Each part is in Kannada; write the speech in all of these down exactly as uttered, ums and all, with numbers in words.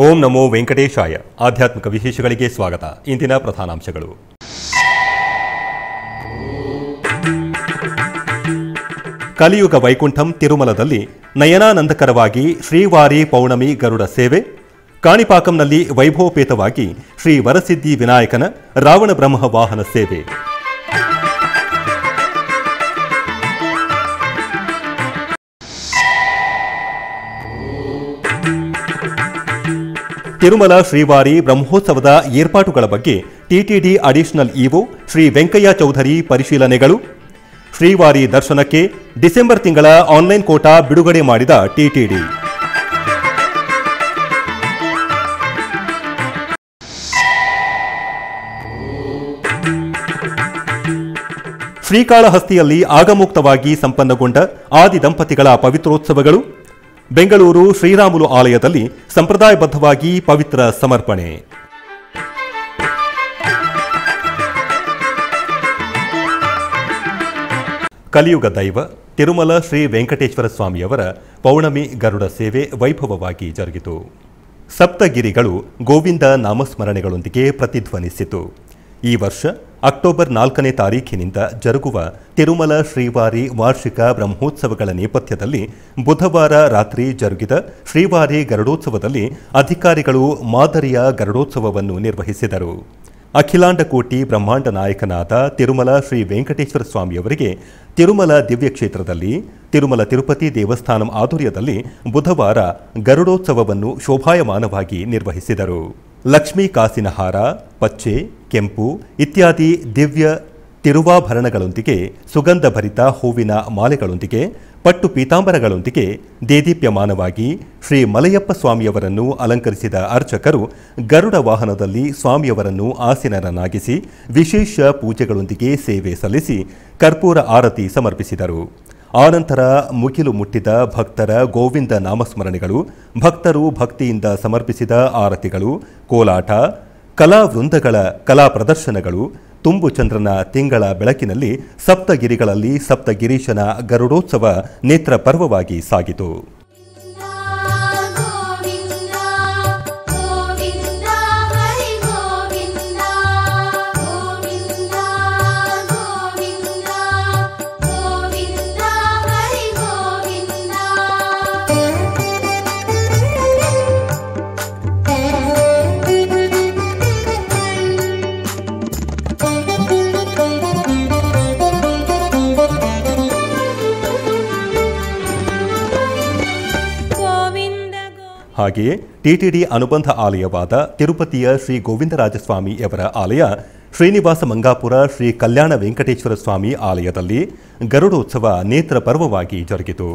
ಓಂ ನಮೋ ವೆಂಕಟೇಶಾಯ. ಆಧ್ಯಾತ್ಮಿಕ ವಿಶೇಷಗಳಿಗೆ ಸ್ವಾಗತ. ಇಂದಿನ ಪ್ರಧಾನಾಂಶಗಳು. ಕಲಿಯುಗ ವೈಕುಂಠಂ ತಿರುಮಲದಲ್ಲಿ ನಯನಾನಂದಕರವಾಗಿ ಶ್ರೀವಾರಿ ಪೌರ್ಣಮಿ ಗರುಡ ಸೇವೆ. ಕಾಣಿಪಾಕಂನಲ್ಲಿ ವೈಭವಪೇತವಾಗಿ ಶ್ರೀ ವರಸಿದ್ಧಿ ವಿನಾಯಕನ ರಾವಣ ಬ್ರಹ್ಮ ವಾಹನ ಸೇವೆ. ತಿರುಮಲ ಶ್ರೀವಾರಿ ಬ್ರಹ್ಮೋತ್ಸವದ ಏರ್ಪಾಟುಗಳ ಬಗ್ಗೆ TTD additional EO Shri Venkaiah Chowdary ಪರಿಶೀಲನೆಗಳು. ಶ್ರೀವಾರಿ ದರ್ಶನಕ್ಕೆ ಡಿಸೆಂಬರ್ ತಿಂಗಳ ಆನ್ಲೈನ್ ಕೋಟಾ ಬಿಡುಗಡೆ ಮಾಡಿದ ಟಿಟಿಡಿ. ಶ್ರೀಕಾಳಹಸ್ತಿಯಲ್ಲಿ ಆಗಮುಕ್ತವಾಗಿ ಸಂಪನ್ನಗೊಂಡ ಆದಿ ದಂಪತಿಗಳ ಪವಿತ್ರೋತ್ಸವಗಳು. ಬೆಂಗಳೂರು ಶ್ರೀರಾಮುಲು ಆಲಯದಲ್ಲಿ ಸಂಪ್ರದಾಯಬದ್ಧವಾಗಿ ಪವಿತ್ರ ಸಮರ್ಪಣೆ. ಕಲಿಯುಗ ದೈವ ತಿರುಮಲ ಶ್ರೀ ವೆಂಕಟೇಶ್ವರ ಸ್ವಾಮಿಯವರ ಪೌರ್ಣಮಿ ಗರುಡ ಸೇವೆ ವೈಭವವಾಗಿ ಜರುಗಿತು. ಸಪ್ತಗಿರಿಗಳು ಗೋವಿಂದ ನಾಮಸ್ಮರಣೆಗಳೊಂದಿಗೆ ಪ್ರತಿಧ್ವನಿಸಿತು. ಈ ವರ್ಷ ಅಕ್ಟೋಬರ್ ನಾಲ್ಕನೇ ತಾರೀಖಿನಿಂದ ಜರುಗುವ ತಿರುಮಲ ಶ್ರೀವಾರಿ ವಾರ್ಷಿಕ ಬ್ರಹ್ಮೋತ್ಸವಗಳ ನೇಪಥ್ಯದಲ್ಲಿ ಬುಧವಾರ ರಾತ್ರಿ ಜರುಗಿದ ಶ್ರೀವಾರಿ ಗರುಡೋತ್ಸವದಲ್ಲಿ ಅಧಿಕಾರಿಗಳು ಮಾದರಿಯ ಗರುಡೋತ್ಸವವನ್ನು ನಿರ್ವಹಿಸಿದರು. ಅಖಿಲಾಂಡಕೋಟಿ ಬ್ರಹ್ಮಾಂಡ ನಾಯಕನಾದ ತಿರುಮಲ ಶ್ರೀ ವೆಂಕಟೇಶ್ವರ ಸ್ವಾಮಿಯವರಿಗೆ ತಿರುಮಲ ದಿವ್ಯಕ್ಷೇತ್ರದಲ್ಲಿ ತಿರುಮಲ ತಿರುಪತಿ ದೇವಸ್ಥಾನಂ ಆಧ್ವರ್ಯದಲ್ಲಿ ಬುಧವಾರ ಗರುಡೋತ್ಸವವನ್ನು ಶೋಭಾಯಮಾನವಾಗಿ ನಿರ್ವಹಿಸಿದರು. ಲಕ್ಷ್ಮೀ ಕಾಸಿನ ಹಾರ, ಪಚ್ಚೆ, ಕೆಂಪು ಇತ್ಯಾದಿ ದಿವ್ಯ ತಿರುವಾಭರಣಗಳೊಂದಿಗೆ, ಸುಗಂಧಭರಿತ ಹೂವಿನ ಮಾಲೆಗಳೊಂದಿಗೆ, ಪಟ್ಟು ಪೀತಾಂಬರಗಳೊಂದಿಗೆ ದೇದೀಪ್ಯಮಾನವಾಗಿ ಶ್ರೀ ಮಲಯಪ್ಪ ಸ್ವಾಮಿಯವರನ್ನು ಅಲಂಕರಿಸಿದ ಅರ್ಚಕರು ಗರುಡ ವಾಹನದಲ್ಲಿ ಸ್ವಾಮಿಯವರನ್ನು ಆಸೀನರನ್ನಾಗಿಸಿ ವಿಶೇಷ ಪೂಜೆಗಳೊಂದಿಗೆ ಸೇವೆ ಸಲ್ಲಿಸಿ ಕರ್ಪೂರ ಆರತಿ ಸಮರ್ಪಿಸಿದರು. ಆನಂತರ ಮುಗಿಲು ಮುಟ್ಟಿದ ಭಕ್ತರ ಗೋವಿಂದ ನಾಮಸ್ಮರಣೆಗಳು, ಭಕ್ತರು ಭಕ್ತಿಯಿಂದ ಸಮರ್ಪಿಸಿದ ಆರತಿಗಳು, ಕೋಲಾಟ, ಕಲಾವೃಂದಗಳ ಕಲಾ ಪ್ರದರ್ಶನಗಳು, ತುಂಬು ಚಂದ್ರನ ತಿಂಗಳ ಬೆಳಕಿನಲ್ಲಿ ಸಪ್ತಗಿರಿಗಳಲ್ಲಿ ಸಪ್ತಗಿರೀಶನ ಗರುಡೋತ್ಸವ ನೇತ್ರ ಪರ್ವವಾಗಿ ಸಾಗಿತು. ಹಾಗೆಯೇ ಟಿಟಿಡಿ ಅನುಬಂಧ ಆಲಯವಾದ ತಿರುಪತಿಯ ಶ್ರೀ ಗೋವಿಂದರಾಜಸ್ವಾಮಿಯವರ ಆಲಯ, ಶ್ರೀನಿವಾಸ ಮಂಗಾಪುರ ಶ್ರೀ ಕಲ್ಯಾಣ ವೆಂಕಟೇಶ್ವರ ಸ್ವಾಮಿ ಆಲಯದಲ್ಲಿ ಗರುಡೋತ್ಸವ ನೇತ್ರ ಪರ್ವವಾಗಿ ಜರುಗಿತು.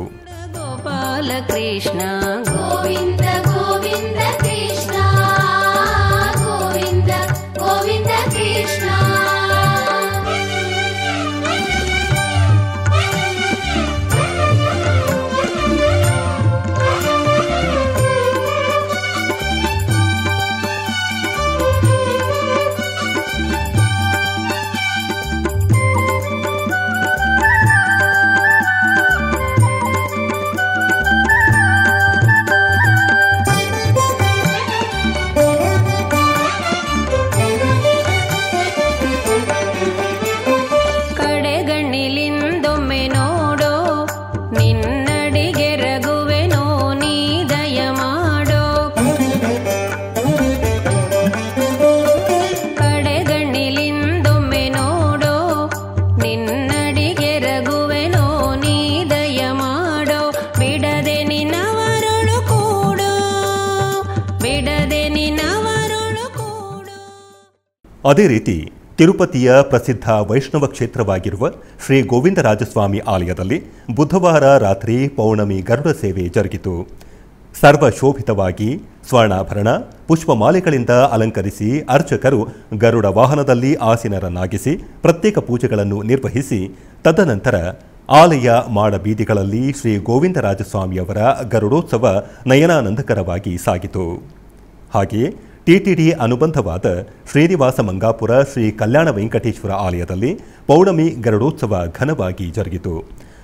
ಅದೇ ರೀತಿ ತಿರುಪತಿಯ ಪ್ರಸಿದ್ಧ ವೈಷ್ಣವ ಕ್ಷೇತ್ರವಾಗಿರುವ ಶ್ರೀ ಗೋವಿಂದರಾಜಸ್ವಾಮಿ ಆಲಯದಲ್ಲಿ ಬುಧವಾರ ರಾತ್ರಿ ಪೌರ್ಣಮಿ ಗರುಡ ಸೇವೆ ಜರುಗಿತು. ಸರ್ವಶೋಭಿತವಾಗಿ ಸ್ವರ್ಣಾಭರಣ, ಪುಷ್ಪಮಾಲೆಗಳಿಂದ ಅಲಂಕರಿಸಿ ಅರ್ಚಕರು ಗರುಡ ವಾಹನದಲ್ಲಿ ಆಸೀನರನ್ನಾಗಿಸಿ ಪ್ರತ್ಯೇಕ ಪೂಜೆಗಳನ್ನು ನಿರ್ವಹಿಸಿ ತದನಂತರ ಆಲಯ ಮಾಡ ಬೀದಿಗಳಲ್ಲಿ ಶ್ರೀ ಗೋವಿಂದರಾಜಸ್ವಾಮಿಯವರ ಗರುಡೋತ್ಸವ ನಯನಾನಂದಕರವಾಗಿ ಸಾಗಿತು. ಹಾಗೆಯೇ ಟಿಟಿಡಿ ಅನುಬಂಧವಾದ ಶ್ರೀನಿವಾಸ ಮಂಗಾಪುರ ಶ್ರೀ ಕಲ್ಯಾಣ ವೆಂಕಟೇಶ್ವರ ಆಲಯದಲ್ಲಿ ಪೌರ್ಣಮಿ ಗರುಡೋತ್ಸವ ಘನವಾಗಿ ಜರುಗಿತು.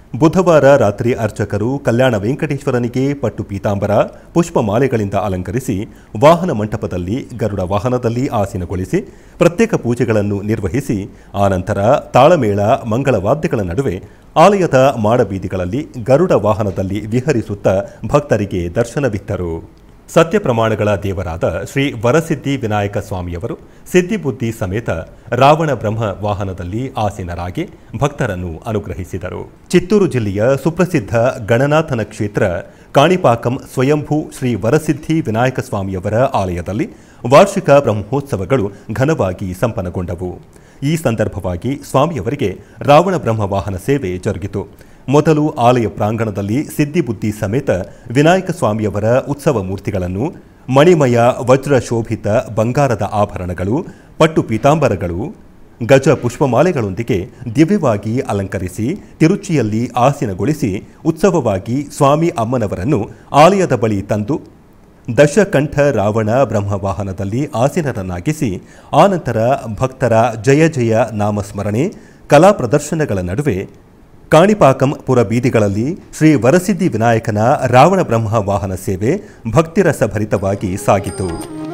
ಬುಧವಾರ ರಾತ್ರಿ ಅರ್ಚಕರು ಕಲ್ಯಾಣ ವೆಂಕಟೇಶ್ವರನಿಗೆ ಪಟ್ಟು ಪೀತಾಂಬರ ಪುಷ್ಪಮಾಲೆಗಳಿಂದ ಅಲಂಕರಿಸಿ ವಾಹನ ಮಂಟಪದಲ್ಲಿ ಗರುಡ ವಾಹನದಲ್ಲಿ ಆಸೀನಗೊಳಿಸಿ ಪ್ರತ್ಯೇಕ ಪೂಜೆಗಳನ್ನು ನಿರ್ವಹಿಸಿ ಆನಂತರ ತಾಳಮೇಳ ಮಂಗಳವಾದ್ಯಗಳ ನಡುವೆ ಆಲಯದ ಮಾಡಬೀದಿಗಳಲ್ಲಿ ಗರುಡ ವಾಹನದಲ್ಲಿ ವಿಹರಿಸುತ್ತಾ ಭಕ್ತರಿಗೆ ದರ್ಶನವಿತ್ತರು. ಸತ್ಯ ಪ್ರಮಾಣಗಳ ದೇವರಾದ ಶ್ರೀ ವರಸಿದ್ಧಿ ವಿನಾಯಕ ಸ್ವಾಮಿಯವರು ಸಿದ್ಧಿಬುದ್ಧಿ ಸಮೇತ ರಾವಣ ಬ್ರಹ್ಮ ವಾಹನದಲ್ಲಿ ಆಸೀನರಾಗಿ ಭಕ್ತರನ್ನು ಅನುಗ್ರಹಿಸಿದರು. ಚಿತ್ತೂರು ಜಿಲ್ಲೆಯ ಸುಪ್ರಸಿದ್ಧ ಗಣನಾಥನ ಕ್ಷೇತ್ರ ಕಾಣಿಪಾಕಂ ಸ್ವಯಂಭೂ ಶ್ರೀ ವರಸಿದ್ಧಿ ವಿನಾಯಕ ಸ್ವಾಮಿಯವರ ಆಲಯದಲ್ಲಿ ವಾರ್ಷಿಕ ಬ್ರಹ್ಮೋತ್ಸವಗಳು ಘನವಾಗಿ ಸಂಪನ್ನಗೊಂಡವು. ಈ ಸಂದರ್ಭವಾಗಿ ಸ್ವಾಮಿಯವರಿಗೆ ರಾವಣ ಬ್ರಹ್ಮ ವಾಹನ ಸೇವೆ ಜರುಗಿತು. ಮೊದಲು ಆಲಯ ಪ್ರಾಂಗಣದಲ್ಲಿ ಸಿದ್ಧಿಬುದ್ಧಿ ಸಮೇತ ವಿನಾಯಕ ಸ್ವಾಮಿಯವರ ಉತ್ಸವ ಮೂರ್ತಿಗಳನ್ನು ಮಣಿಮಯ ವಜ್ರ ಶೋಭಿತ ಬಂಗಾರದ ಆಭರಣಗಳು, ಪಟ್ಟು ಪೀತಾಂಬರಗಳು, ಗಜ ಪುಷ್ಪಮಾಲೆಗಳೊಂದಿಗೆ ದಿವ್ಯವಾಗಿ ಅಲಂಕರಿಸಿ ತಿರುಚಿಯಲ್ಲಿ ಆಸೀನಗೊಳಿಸಿ ಉತ್ಸವವಾಗಿ ಸ್ವಾಮಿ ಅಮ್ಮನವರನ್ನು ಆಲಯದ ಬಳಿ ತಂದು ದಶಕಂಠ ರಾವಣ ಬ್ರಹ್ಮವಾಹನದಲ್ಲಿ ಆಸೀನರನ್ನಾಗಿಸಿ ಆನಂತರ ಭಕ್ತರ ಜಯ ಜಯ ನಾಮಸ್ಮರಣೆ ಕಲಾ ಪ್ರದರ್ಶನಗಳ ನಡುವೆ ಕಾಣಿಪಾಕಂ ಪುರ ಬೀದಿಗಳಲ್ಲಿ ಶ್ರೀ ವರಸಿದ್ಧಿ ವಿನಾಯಕನ ರಾವಣ ಬ್ರಹ್ಮ ವಾಹನ ಸೇವೆ ಭಕ್ತಿರಸಭರಿತವಾಗಿ ಸಾಗಿತು.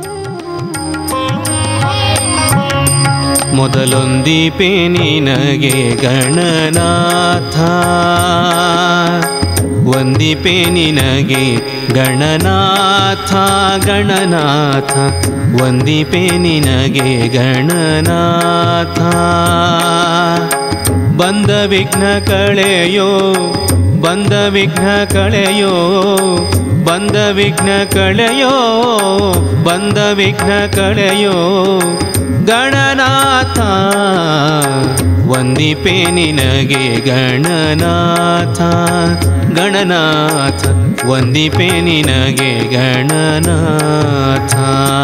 ಮೊದಲೊಂದೀಪೆ ನಿನಗೆ ಗಣನಾಥ, ಒಂದೀಪೆ ನಿನಗೆ ಗಣನಾಥ ಗಣನಾಥ, ಒಂದೀಪೆ ನಿನಗೆ ಗಣನಾಥ. ಬಂದ ವಿಘ್ನ ಕಳೆಯೋ ಬಂದ ವಿಘ್ನ ಕಳೆಯೋ ಬಂದ ವಿಘ್ನ ಕಳೆಯೋ ಬಂದ ವಿಘ್ನ ಕಳೆಯೋ ಗಣನಾಥ, ಒಂದೀಪೆ ನಿನಗೆ ಗಣನಾಥ ಗಣನಾಥ, ಒಂದೀಪೆ ನಿನಗೆ ಗಣನಾಥ.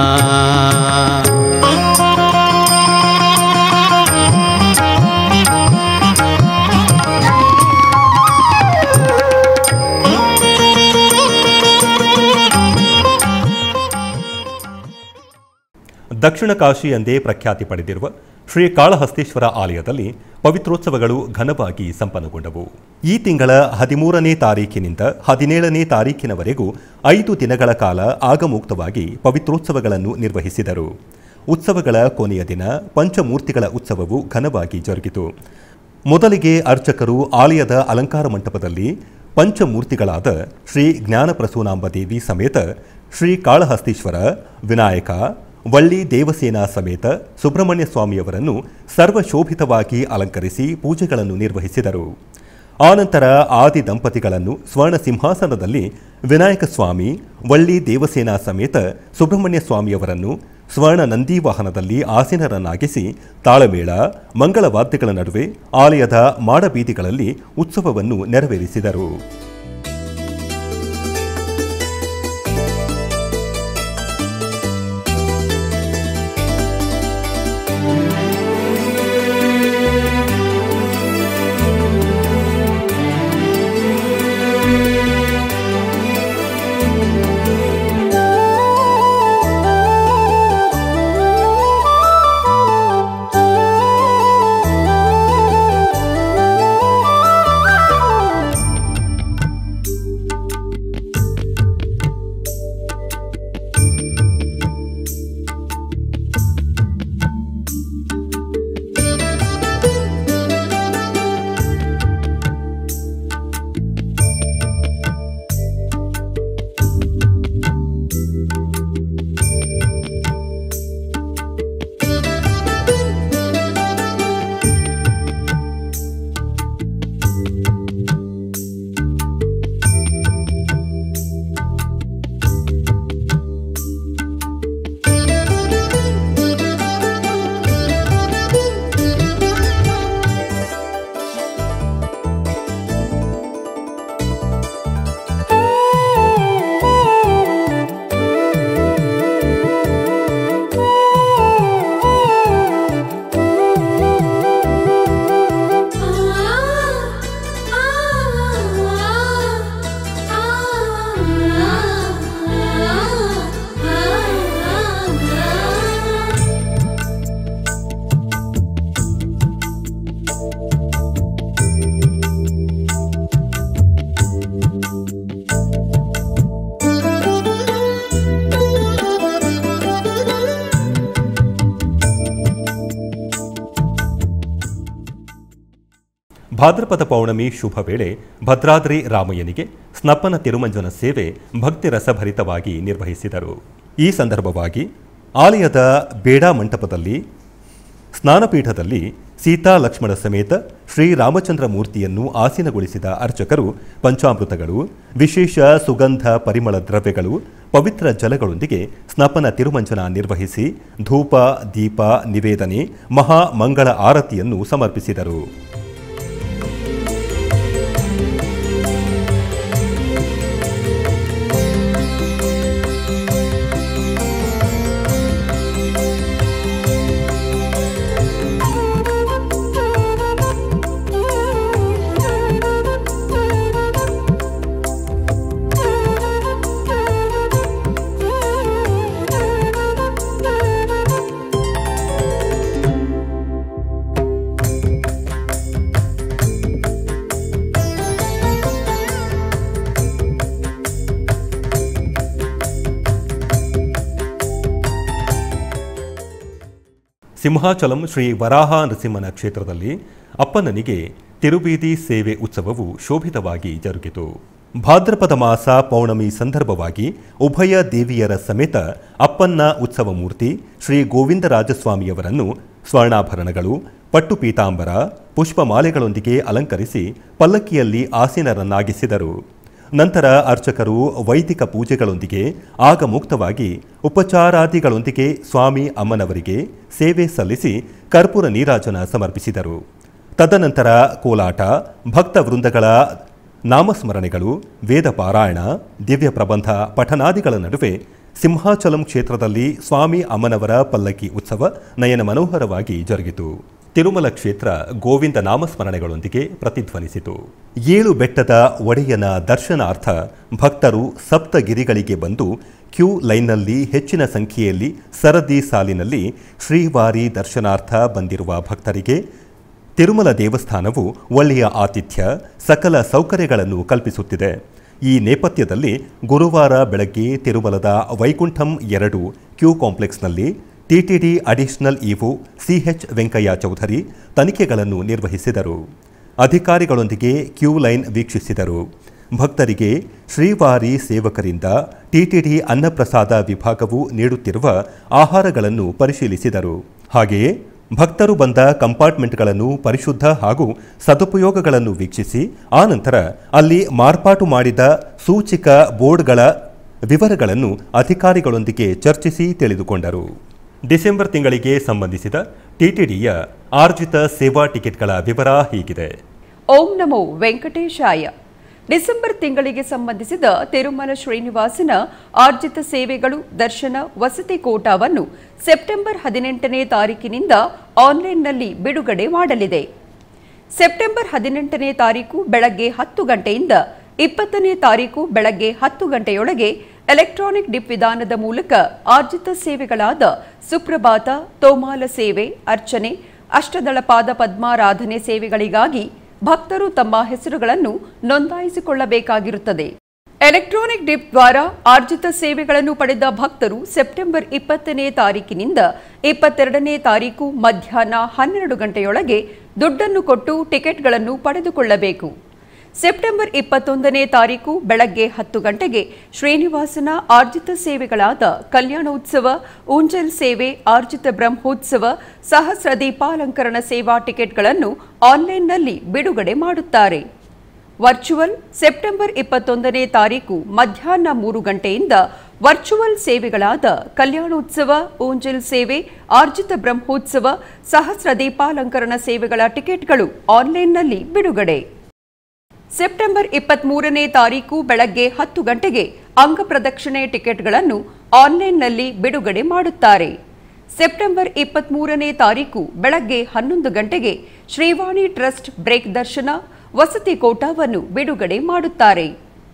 ದಕ್ಷಿಣ ಕಾಶಿ ಎಂದೇ ಪ್ರಖ್ಯಾತಿ ಪಡೆದಿರುವ ಶ್ರೀ ಕಾಳಹಸ್ತೀಶ್ವರ ಆಲಯದಲ್ಲಿ ಪವಿತ್ರೋತ್ಸವಗಳು ಘನವಾಗಿ ಸಂಪನ್ನಗೊಂಡವು. ಈ ತಿಂಗಳ ಹದಿಮೂರನೇ ತಾರೀಖಿನಿಂದ ಹದಿನೇಳನೇ ತಾರೀಖಿನವರೆಗೂ ಐದು ದಿನಗಳ ಕಾಲ ಆಗಮುಕ್ತವಾಗಿ ಪವಿತ್ರೋತ್ಸವಗಳನ್ನು ನಿರ್ವಹಿಸಿದರು. ಉತ್ಸವಗಳ ಕೊನೆಯ ದಿನ ಪಂಚಮೂರ್ತಿಗಳ ಉತ್ಸವವು ಘನವಾಗಿ ಜರುಗಿತು. ಮೊದಲಿಗೆ ಅರ್ಚಕರು ಆಲಯದ ಅಲಂಕಾರ ಮಂಟಪದಲ್ಲಿ ಪಂಚಮೂರ್ತಿಗಳಾದ ಶ್ರೀ ಜ್ಞಾನಪ್ರಸೂನಾಂಬದೇವಿ ಸಮೇತ ಶ್ರೀ ಕಾಳಹಸ್ತೀಶ್ವರ, ವಿನಾಯಕ, ವಳ್ಳಿ ದೇವಸೇನಾ ಸಮೇತ ಸುಬ್ರಹ್ಮಣ್ಯ ಸ್ವಾಮಿಯವರನ್ನು ಸರ್ವಶೋಭಿತವಾಗಿ ಅಲಂಕರಿಸಿ ಪೂಜೆಗಳನ್ನು ನಿರ್ವಹಿಸಿದರು. ಆನಂತರ ಆದಿ ದಂಪತಿಗಳನ್ನು ಸ್ವರ್ಣ ಸಿಂಹಾಸನದಲ್ಲಿ ವಿನಾಯಕ ಸ್ವಾಮಿ, ವಳ್ಳಿ ದೇವಸೇನಾ ಸಮೇತ ಸುಬ್ರಹ್ಮಣ್ಯ ಸ್ವಾಮಿಯವರನ್ನು ಸ್ವರ್ಣ ನಂದಿ ವಾಹನದಲ್ಲಿ ಆಸೀನರನ್ನಾಗಿಸಿ ತಾಳಮೇಳ ಮಂಗಳವಾದ್ಯಗಳ ನಡುವೆ ಆಲಯದ ಮಾಡಬೀದಿಗಳಲ್ಲಿ ಉತ್ಸವವನ್ನು ನೆರವೇರಿಸಿದರು. ಭಾದ್ರಪದ ಪೌರ್ಣಮಿ ಶುಭ ವೇಳೆ ಭದ್ರಾದ್ರಿ ರಾಮಯ್ಯನಿಗೆ ಸ್ನಪನ ತಿರುಮಂಜನ ಸೇವೆ ಭಕ್ತಿ ರಸಭರಿತವಾಗಿ ನಿರ್ವಹಿಸಿದರು. ಈ ಸಂದರ್ಭವಾಗಿ ಆಲಯದ ಬೇಡಾ ಮಂಟಪದಲ್ಲಿ ಸ್ನಾನಪೀಠದಲ್ಲಿ ಸೀತಾ ಲಕ್ಷ್ಮಣ ಸಮೇತ ಶ್ರೀರಾಮಚಂದ್ರ ಮೂರ್ತಿಯನ್ನು ಆಸೀನಗೊಳಿಸಿದ ಅರ್ಚಕರು ಪಂಚಾಮೃತಗಳು, ವಿಶೇಷ ಸುಗಂಧ ಪರಿಮಳ ದ್ರವ್ಯಗಳು, ಪವಿತ್ರ ಜಲಗಳೊಂದಿಗೆ ಸ್ನಪನ ತಿರುಮಂಜನ ನಿರ್ವಹಿಸಿ ಧೂಪ ದೀಪ ನಿವೇದನೆ ಮಹಾ ಮಂಗಳ ಆರತಿಯನ್ನು ಸಮರ್ಪಿಸಿದರು. ಸಿಂಹಾಚಲಂ ಶ್ರೀ ವರಾಹ ನರಸಿಂಹನ ಕ್ಷೇತ್ರದಲ್ಲಿ ಅಪ್ಪನನಿಗೆ ತಿರುಬೀದಿ ಸೇವೆ ಉತ್ಸವವು ಶೋಭಿತವಾಗಿ ಜರುಗಿತು. ಭಾದ್ರಪದ ಮಾಸ ಪೌರ್ಣಮಿ ಸಂದರ್ಭವಾಗಿ ಉಭಯ ದೇವಿಯರ ಸಮೇತ ಅಪ್ಪನ್ನ ಉತ್ಸವ ಮೂರ್ತಿ ಶ್ರೀ ಗೋವಿಂದರಾಜಸ್ವಾಮಿಯವರನ್ನು ಸ್ವರ್ಣಾಭರಣಗಳು, ಪಟ್ಟು ಪೀತಾಂಬರ, ಪುಷ್ಪಮಾಲೆಗಳೊಂದಿಗೆ ಅಲಂಕರಿಸಿ ಪಲ್ಲಕ್ಕಿಯಲ್ಲಿ ಆಸೀನರನ್ನಾಗಿಸಿದರು. ನಂತರ ಅರ್ಚಕರು ವೈದಿಕ ಪೂಜೆಗಳೊಂದಿಗೆ ಆಗಮುಕ್ತವಾಗಿ ಉಪಚಾರಾದಿಗಳೊಂದಿಗೆ ಸ್ವಾಮಿ ಅಮ್ಮನವರಿಗೆ ಸೇವೆ ಸಲ್ಲಿಸಿ ಕರ್ಪೂರ ನೀರಾಜನ ಸಮರ್ಪಿಸಿದರು. ತದನಂತರ ಕೋಲಾಟ, ಭಕ್ತ ವೃಂದಗಳ ನಾಮಸ್ಮರಣೆಗಳು, ವೇದ ಪಾರಾಯಣ, ದಿವ್ಯ ಪ್ರಬಂಧ ಪಠನಾದಿಗಳ ನಡುವೆ ಸಿಂಹಾಚಲಂ ಕ್ಷೇತ್ರದಲ್ಲಿ ಸ್ವಾಮಿ ಅಮ್ಮನವರ ಪಲ್ಲಕ್ಕಿ ಉತ್ಸವ ನಯನ ಮನೋಹರವಾಗಿ ಜರುಗಿತು. ತಿರುಮಲ ಕ್ಷೇತ್ರ ಗೋವಿಂದ ನಾಮಸ್ಮರಣೆಗಳೊಂದಿಗೆ ಪ್ರತಿಧ್ವನಿಸಿತು. ಏಳು ಬೆಟ್ಟದ ಒಡೆಯನ ದರ್ಶನಾರ್ಥ ಭಕ್ತರು ಸಪ್ತಗಿರಿಗಳಿಗೆ ಬಂದು ಕ್ಯೂ ಲೈನ್ನಲ್ಲಿ ಹೆಚ್ಚಿನ ಸಂಖ್ಯೆಯಲ್ಲಿ ಸರದಿ ಸಾಲಿನಲ್ಲಿ ಶ್ರೀವಾರಿ ದರ್ಶನಾರ್ಥ ಬಂದಿರುವ ಭಕ್ತರಿಗೆ ತಿರುಮಲ ದೇವಸ್ಥಾನವು ಒಳ್ಳೆಯ ಆತಿಥ್ಯ, ಸಕಲ ಸೌಕರ್ಯಗಳನ್ನು ಕಲ್ಪಿಸುತ್ತಿದೆ. ಈ ನೇಪಥ್ಯದಲ್ಲಿ ಗುರುವಾರ ಬೆಳಗ್ಗೆ ತಿರುಮಲದ ವೈಕುಂಠಂ ಎರಡು ಕ್ಯೂ ಕಾಂಪ್ಲೆಕ್ಸ್ನಲ್ಲಿ TTD additional EO CH Venkaiah Chowdary ತನಿಖೆಗಳನ್ನು ನಿರ್ವಹಿಸಿದರು. ಅಧಿಕಾರಿಗಳೊಂದಿಗೆ ಕ್ಯೂ ಲೈನ್ ವೀಕ್ಷಿಸಿದರು. ಭಕ್ತರಿಗೆ ಶ್ರೀವಾರಿ ಸೇವಕರಿಂದ ಟಿಟಿಡಿ ಅನ್ನಪ್ರಸಾದ ವಿಭಾಗವು ನೀಡುತ್ತಿರುವ ಆಹಾರಗಳನ್ನು ಪರಿಶೀಲಿಸಿದರು. ಹಾಗೆಯೇ ಭಕ್ತರು ಬಂದ ಕಂಪಾರ್ಟ್ಮೆಂಟ್ಗಳನ್ನು ಪರಿಶುದ್ಧ ಹಾಗೂ ಸದುಪಯೋಗಗಳನ್ನು ವೀಕ್ಷಿಸಿ ಆನಂತರ ಅಲ್ಲಿ ಮಾರ್ಪಾಟು ಮಾಡಿದ ಸೂಚಿಕ ಬೋರ್ಡ್ಗಳ ವಿವರಗಳನ್ನು ಅಧಿಕಾರಿಗಳೊಂದಿಗೆ ಚರ್ಚಿಸಿ ತಿಳಿದುಕೊಂಡರು. ಡಿಸೆಂಬರ್ ತಿಂಗಳಿಗೆ ಸಂಬಂಧಿಸಿದ ಟಿಟಿಡಿಯ ಆರ್ಜಿತ ಸೇವಾ ಟಿಕೆಟ್ಗಳ ವಿವರ ಹೀಗಿದೆ. ಓಂ ನಮೋ ವೆಂಕಟೇಶಾಯ. ಡಿಸೆಂಬರ್ ತಿಂಗಳಿಗೆ ಸಂಬಂಧಿಸಿದ ತಿರುಮಲ ಶ್ರೀನಿವಾಸನ ಆರ್ಜಿತ ಸೇವೆಗಳು ದರ್ಶನ ವಸತಿ ಕೋಟಾವನ್ನು ಸೆಪ್ಟೆಂಬರ್ ಹದಿನೆಂಟನೇ ತಾರೀಕಿನಿಂದ ಆನ್ಲೈನ್ನಲ್ಲಿ ಬಿಡುಗಡೆ ಮಾಡಲಿದೆ. ಸೆಪ್ಟೆಂಬರ್ ಹದಿನೆಂಟನೇ ತಾರೀಕು ಬೆಳಗ್ಗೆ ಹತ್ತು ಗಂಟೆಯಿಂದ ಇಪ್ಪತ್ತನೇ ತಾರೀಕು ಬೆಳಗ್ಗೆ ಹತ್ತು ಗಂಟೆಯೊಳಗೆ ಎಲೆಕ್ಟ್ರಾನಿಕ್ ಡಿಪ್ ವಿಧಾನದ ಮೂಲಕ ಆರ್ಜಿತ ಸೇವೆಗಳಾದ ಸುಪ್ರಭಾತ, ತೋಮಾಲ ಸೇವೆ, ಅರ್ಚನೆ, ಅಷ್ಟದಳ ಪಾದ ಪದ್ಮಾರಾಧನೆ ಸೇವೆಗಳಿಗಾಗಿ ಭಕ್ತರು ತಮ್ಮ ಹೆಸರುಗಳನ್ನು ನೋಂದಾಯಿಸಿಕೊಳ್ಳಬೇಕಾಗಿರುತ್ತದೆ. ಎಲೆಕ್ಟ್ರಾನಿಕ್ ಡಿಪ್ ದ್ವಾರ ಆರ್ಜಿತ ಸೇವೆಗಳನ್ನು ಪಡೆದ ಭಕ್ತರು ಸೆಪ್ಟೆಂಬರ್ ಇಪ್ಪತ್ತನೇ ತಾರೀಕಿನಿಂದ ಇಪ್ಪತ್ತೆರಡನೇ ತಾರೀಕು ಮಧ್ಯಾಹ್ನ ಹನ್ನೆರಡು ಗಂಟೆಯೊಳಗೆ ದುಡ್ಡನ್ನು ಕೊಟ್ಟು ಟಿಕೆಟ್ಗಳನ್ನು ಪಡೆದುಕೊಳ್ಳಬೇಕು. ಸೆಪ್ಟೆಂಬರ್ ಇಪ್ಪತ್ತೊಂದನೇ ತಾರೀಕು ಬೆಳಗ್ಗೆ ಹತ್ತು ಗಂಟೆಗೆ ಶ್ರೀನಿವಾಸನ ಆರ್ಜಿತ ಸೇವೆಗಳಾದ ಕಲ್ಯಾಣೋತ್ಸವ, ಊಂಜಲ್ ಸೇವೆ, ಆರ್ಜಿತ ಬ್ರಹ್ಮೋತ್ಸವ, ಸಹಸ್ರ ದೀಪಾಲಂಕರಣ ಸೇವಾ ಟಿಕೆಟ್ಗಳನ್ನು ಆನ್ಲೈನ್ನಲ್ಲಿ ಬಿಡುಗಡೆ ಮಾಡುತ್ತಾರೆ. ವರ್ಚುವಲ್ ಸೆಪ್ಟೆಂಬರ್ ಇಪ್ಪತ್ತೊಂದನೇ ತಾರೀಕು ಮಧ್ಯಾಹ್ನ ಮೂರು ಗಂಟೆಯಿಂದ ವರ್ಚುವಲ್ ಸೇವೆಗಳಾದ ಕಲ್ಯಾಣೋತ್ಸವ, ಊಂಜಲ್ ಸೇವೆ, ಆರ್ಜಿತ ಬ್ರಹ್ಮೋತ್ಸವ, ಸಹಸ್ರ ದೀಪಾಲಂಕರಣ ಸೇವೆಗಳ ಟಿಕೆಟ್ಗಳು ಆನ್ಲೈನ್ನಲ್ಲಿ ಬಿಡುಗಡೆ. ಸೆಪ್ಟೆಂಬರ್ ಇಪ್ಪತ್ಮೂರನೇ ತಾರೀಕು ಬೆಳಗ್ಗೆ ಹತ್ತು ಗಂಟೆಗೆ ಅಂಗ ಪ್ರದಕ್ಷಿಣೆ ಟಿಕೆಟ್ಗಳನ್ನು ಆನ್ಲೈನ್ನಲ್ಲಿ ಬಿಡುಗಡೆ ಮಾಡುತ್ತಾರೆ. ಸೆಪ್ಟೆಂಬರ್ ಇಪ್ಪತ್ಮೂರನೇ ತಾರೀಕು ಬೆಳಗ್ಗೆ ಹನ್ನೊಂದು ಗಂಟೆಗೆ ಶ್ರೀವಾಣಿ ಟ್ರಸ್ಟ್ ಬ್ರೇಕ್ ದರ್ಶನ ವಸತಿ ಕೋಟಾವನ್ನು ಬಿಡುಗಡೆ ಮಾಡುತ್ತಾರೆ.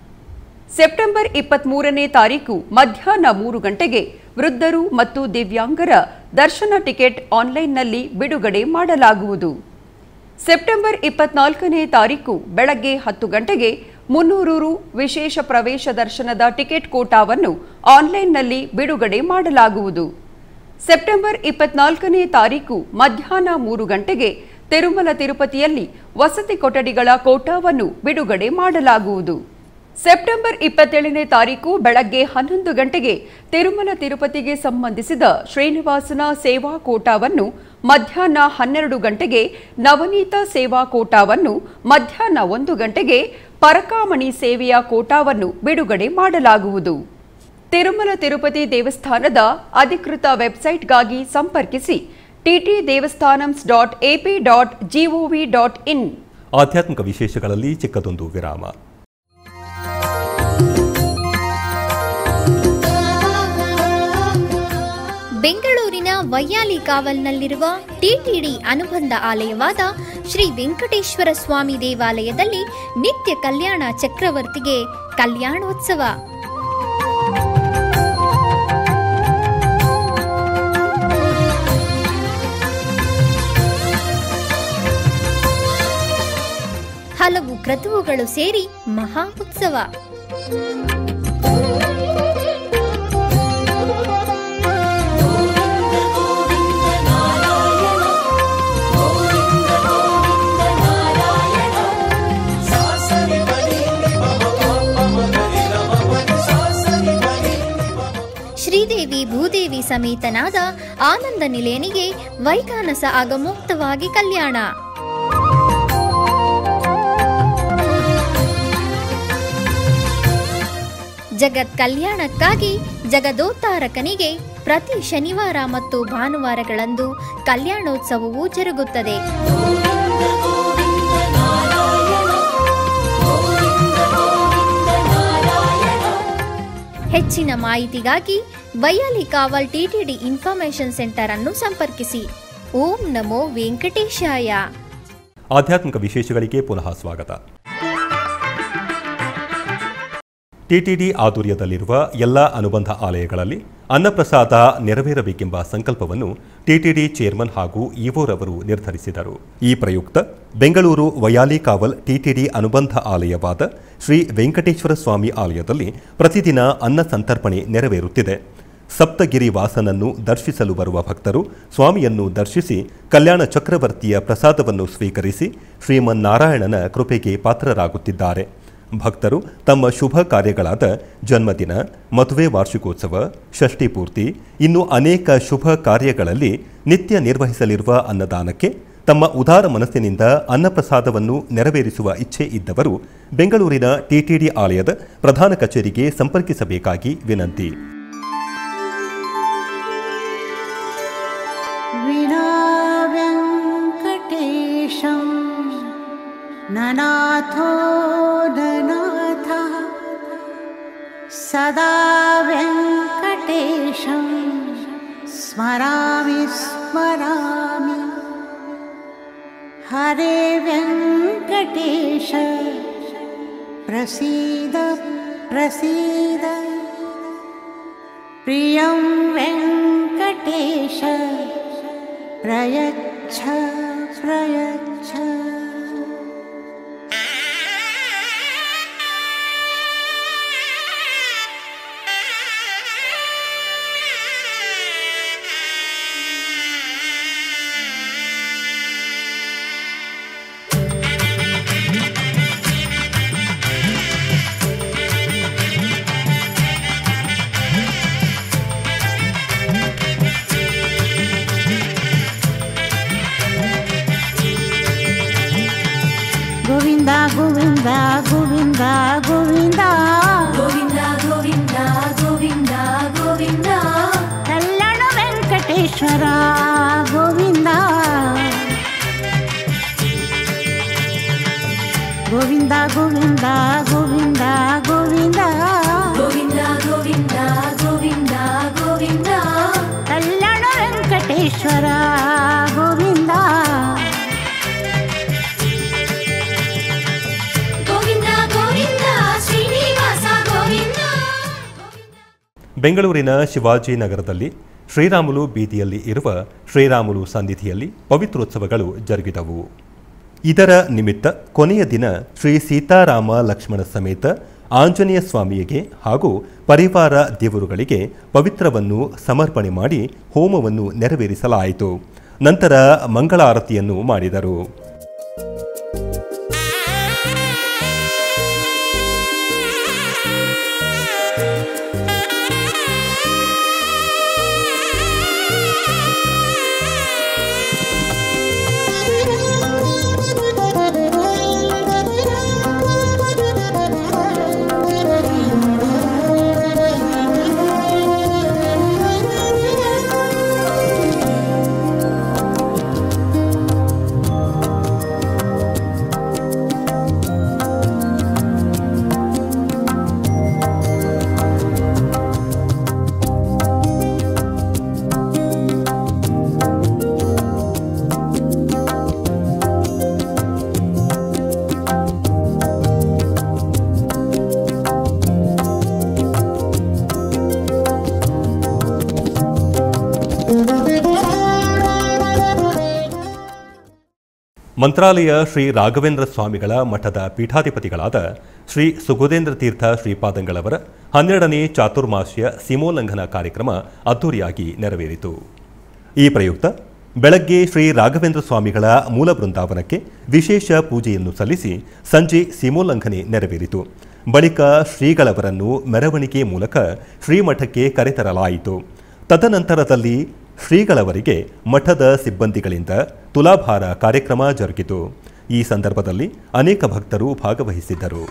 ಸೆಪ್ಟೆಂಬರ್ ಇಪ್ಪತ್ಮೂರನೇ ತಾರೀಕು ಮಧ್ಯಾಹ್ನ ಮೂರು ಗಂಟೆಗೆ ವೃದ್ಧರು ಮತ್ತು ದಿವ್ಯಾಂಗರ ದರ್ಶನ ಟಿಕೆಟ್ ಆನ್ಲೈನ್ನಲ್ಲಿ ಬಿಡುಗಡೆ ಮಾಡಲಾಗುವುದು. ಸೆಪ್ಟೆಂಬರ್ ಇಪ್ಪತ್ನಾಲ್ಕನೇ ತಾರೀಕು ಬೆಳಗ್ಗೆ ಹತ್ತು ಗಂಟೆಗೆ ಮುನ್ನೂರು ರು ವಿಶೇಷ ಪ್ರವೇಶ ದರ್ಶನದ ಟಿಕೆಟ್ ಕೋಟಾವನ್ನು ಆನ್ಲೈನ್ನಲ್ಲಿ ಬಿಡುಗಡೆ ಮಾಡಲಾಗುವುದು. ಸೆಪ್ಟೆಂಬರ್ ಇಪ್ಪತ್ನಾಲ್ಕನೇ ತಾರೀಕು ಮಧ್ಯಾಹ್ನ ಮೂರು ಗಂಟೆಗೆ ತಿರುಮಲ ತಿರುಪತಿಯಲ್ಲಿ ವಸತಿ ಕೊಠಡಿಗಳ ಕೋಟಾವನ್ನು ಬಿಡುಗಡೆ ಮಾಡಲಾಗುವುದು. ಸೆಪ್ಟೆಂಬರ್ ಇಪ್ಪತ್ತೇಳನೇ ತಾರೀಕು ಬೆಳಗ್ಗೆ ಹನ್ನೊಂದು ಗಂಟೆಗೆ ತಿರುಮಲ ತಿರುಪತಿಗೆ ಸಂಬಂಧಿಸಿದ ಶ್ರೀನಿವಾಸನ ಸೇವಾ ಕೋಟಾವನ್ನು, ಮಧ್ಯಾಹ್ನ ಹನ್ನೆರಡು ಗಂಟೆಗೆ ನವನೀತ ಸೇವಾ ಕೋಟಾವನ್ನು, ಮಧ್ಯಾಹ್ನ ಒಂದು ಗಂಟೆಗೆ ಪರಕಾಮಣಿ ಸೇವೆಯ ಕೋಟಾವನ್ನು ಬಿಡುಗಡೆ ಮಾಡಲಾಗುವುದು. ತಿರುಮಲ ತಿರುಪತಿ ದೇವಸ್ಥಾನದ ಅಧಿಕೃತ ವೆಬ್ಸೈಟ್ಗಾಗಿ ಸಂಪರ್ಕಿಸಿ TT Devasthanams dot AP dot GOV dot in. ಆಧ್ಯಾತ್ಮಿಕ ವಿಶೇಷಗಳಲ್ಲಿ ಚಿಕ್ಕದೊಂದು ವಿರಾಮ. ಬೆಂಗಳೂರಿನ ವೈಯಾಲಿ ಕಾವಲ್ನಲ್ಲಿರುವ ಟಿಟಿಡಿ ಅನುಬಂಧ ಆಲಯವಾದ ಶ್ರೀ ವೆಂಕಟೇಶ್ವರ ಸ್ವಾಮಿ ದೇವಾಲಯದಲ್ಲಿ ನಿತ್ಯ ಕಲ್ಯಾಣ ಚಕ್ರವರ್ತಿಗೆ ಕಲ್ಯಾಣೋತ್ಸವ. ಹಲವು ಕ್ರತುವುಗಳು ಸೇರಿ ಮಹಾ ಉತ್ಸವ. ಶ್ರೀದೇವಿ ಭೂದೇವಿ ಸಮೇತನಾದ ಆನಂದ ನಿಲಯನಿಗೆ ವೈಖಾನಸ ಆಗಮೋಕ್ತವಾಗಿ ಕಲ್ಯಾಣ. ಜಗತ್ ಕಲ್ಯಾಣಕ್ಕಾಗಿ ಜಗದೋತ್ತಾರಕನಿಗೆ ಪ್ರತಿ ಶನಿವಾರ ಮತ್ತು ಭಾನುವಾರಗಳಂದು ಕಲ್ಯಾಣೋತ್ಸವವು ಜರುಗುತ್ತದೆ. ಹೆಚ್ಚಿನ ಮಾಹಿತಿಗಾಗಿ Vyali Kaval TTD information centre ಅನ್ನು ಸಂಪರ್ಕಿಸಿ. ಓಂ ನಮೋ ವೆಂಕಟೇಶಾಯ. ಆಧ್ಯಾತ್ಮಿಕ ವಿಶೇಷಗಳಿಗೆ ಪುನಃ ಸ್ವಾಗತ. ಟಿಟಿಡಿ ಆಧ್ವರ್ಯದಲ್ಲಿರುವ ಎಲ್ಲ ಅನುಬಂಧ ಆಲಯಗಳಲ್ಲಿ ಅನ್ನಪ್ರಸಾದ ನೆರವೇರಬೇಕೆಂಬ ಸಂಕಲ್ಪವನ್ನು ಟಿಟಿಡಿ ಚೇರ್ಮನ್ ಹಾಗೂ ಇಒರವರು ನಿರ್ಧರಿಸಿದರು. ಈ ಪ್ರಯುಕ್ತ ಬೆಂಗಳೂರು ವೈಯಾಲಿ ಕಾವಲ್ ಟಿಟಿಡಿ ಅನುಬಂಧ ಆಲಯವಾದ ಶ್ರೀ ವೆಂಕಟೇಶ್ವರ ಸ್ವಾಮಿ ಆಲಯದಲ್ಲಿ ಪ್ರತಿದಿನ ಅನ್ನ ಸಂತರ್ಪಣೆ ನೆರವೇರುತ್ತಿದೆ. ಸಪ್ತಗಿರಿ ವಾಸನನ್ನು ದರ್ಶಿಸಲು ಬರುವ ಭಕ್ತರು ಸ್ವಾಮಿಯನ್ನು ದರ್ಶಿಸಿ ಕಲ್ಯಾಣ ಚಕ್ರವರ್ತಿಯ ಪ್ರಸಾದವನ್ನು ಸ್ವೀಕರಿಸಿ ಶ್ರೀಮನ್ನಾರಾಯಣನ ಕೃಪೆಗೆ ಪಾತ್ರರಾಗುತ್ತಿದ್ದಾರೆ. ಭಕ್ತರು ತಮ್ಮ ಶುಭ ಕಾರ್ಯಗಳಾದ ಜನ್ಮದಿನ, ಮದುವೆ ವಾರ್ಷಿಕೋತ್ಸವ, ಷಷ್ಠಿ ಪೂರ್ತಿ, ಇನ್ನು ಅನೇಕ ಶುಭ ಕಾರ್ಯಗಳಲ್ಲಿ ನಿತ್ಯ ನಿರ್ವಹಿಸಲಿರುವ ಅನ್ನದಾನಕ್ಕೆ ತಮ್ಮ ಉದಾರ ಮನಸ್ಸಿನಿಂದ ಅನ್ನಪ್ರಸಾದವನ್ನು ನೆರವೇರಿಸುವ ಇಚ್ಛೆ ಇದ್ದವರು ಬೆಂಗಳೂರಿನ ಟಿಟಿಡಿ ಆಲಯದ ಪ್ರಧಾನ ಕಚೇರಿಗೆ ಸಂಪರ್ಕಿಸಬೇಕಾಗಿ ವಿನಂತಿ. ನನಾಥೋ ನನಾಥ ಸದಾ ವೆಂಕಟೇಶಂ ಸ್ಮರಾಮಿ ಸ್ಮರಾಮಿ. ಹರೇ ವೆಂಕಟೇಶ ಪ್ರಸೀದ ಪ್ರಸೀದ. ಪ್ರಿಯಂ ವೆಂಕಟೇಶ ಪ್ರಯಚ್ಛ ಪ್ರಯಚ್ಛ. ಗೋವಿಂದ ಗೋವಿಂದ ಗೋವಿಂದ ಗೋವಿಂದ ಗೋವಿಂದ ಗೋವಿಂದ ಗೋವಿಂದ ಗೋವಿಂದ. ಕಲ್ಯಾಣ ವೆಂಕಟೇಶ್ವರ ಗೋವಿಂದ ಗೋವಿಂದ ಗೋವಿಂದ ಗೋವಿಂದ ಗೋವಿಂದ ಗೋವಿಂದ ಗೋವಿಂದ ಗೋವಿಂದ ಗೋವಿಂದ. ಕಲ್ಯಾಣ ವೆಂಕಟೇಶ್ವರ ಗೋವಿಂದ ಗೋವಿಂದ ಗೋವಿಂದ ಶ್ರೀನಿವಾಸ ಗೋವಿಂದ. ಬೆಂಗಳೂರಿನ ಶಿವಾಜಿನಗರದಲ್ಲಿ ಶ್ರೀರಾಮುಲು ಬೀದಿಯಲ್ಲಿ ಇರುವ ಶ್ರೀರಾಮುಲು ಸನ್ನಿಧಿಯಲ್ಲಿ ಪವಿತ್ರೋತ್ಸವಗಳು ಜರುಗಿದವು. ಇದರ ನಿಮಿತ್ತ ಕೊನೆಯ ದಿನ ಶ್ರೀ ಸೀತಾರಾಮ ಲಕ್ಷ್ಮಣ ಸಮೇತ ಆಂಜನೇಯ ಸ್ವಾಮಿಗೆ ಹಾಗೂ ಪರಿವಾರ ದೇವರುಗಳಿಗೆ ಪವಿತ್ರವನ್ನು ಸಮರ್ಪಣೆ ಮಾಡಿ ಹೋಮವನ್ನು ನೆರವೇರಿಸಲಾಯಿತು. ನಂತರ ಮಂಗಳಾರತಿಯನ್ನು ಮಾಡಿದರು. ಮಂತ್ರಾಲಯ ಶ್ರೀ ರಾಘವೇಂದ್ರ ಸ್ವಾಮಿಗಳ ಮಠದ ಪೀಠಾಧಿಪತಿಗಳಾದ ಶ್ರೀ ಸುಗೋದೇಂದ್ರ ತೀರ್ಥ ಶ್ರೀಪಾದಂಗಳವರ ಹನ್ನೆರಡನೇ ಚಾತುರ್ಮಾಸ್ಯ ಸೀಮೋಲ್ಲಂಘನ ಕಾರ್ಯಕ್ರಮ ಅದ್ದೂರಿಯಾಗಿ ನೆರವೇರಿತು. ಈ ಪ್ರಯುಕ್ತ ಬೆಳಗ್ಗೆ ಶ್ರೀ ರಾಘವೇಂದ್ರ ಸ್ವಾಮಿಗಳ ಮೂಲ ಬೃಂದಾವನಕ್ಕೆ ವಿಶೇಷ ಪೂಜೆಯನ್ನು ಸಲ್ಲಿಸಿ ಸಂಜೆ ಸೀಮೋಲ್ಲಂಘನೆ ನೆರವೇರಿತು. ಬಳಿಕ ಶ್ರೀಗಳವರನ್ನು ಮೆರವಣಿಗೆ ಮೂಲಕ ಶ್ರೀಮಠಕ್ಕೆ ಕರೆತರಲಾಯಿತು. ತದನಂತರದಲ್ಲಿ ಶ್ರೀಗಳವರಿಗೆ ಮಠದ ಸಿಬ್ಬಂದಿಗಳಿಂದ ತುಲಾಭಾರ ಕಾರ್ಯಕ್ರಮ ಜರುಗಿತು. ಈ ಸಂದರ್ಭದಲ್ಲಿ ಅನೇಕ ಭಕ್ತರು ಭಾಗವಹಿಸಿದ್ದರು.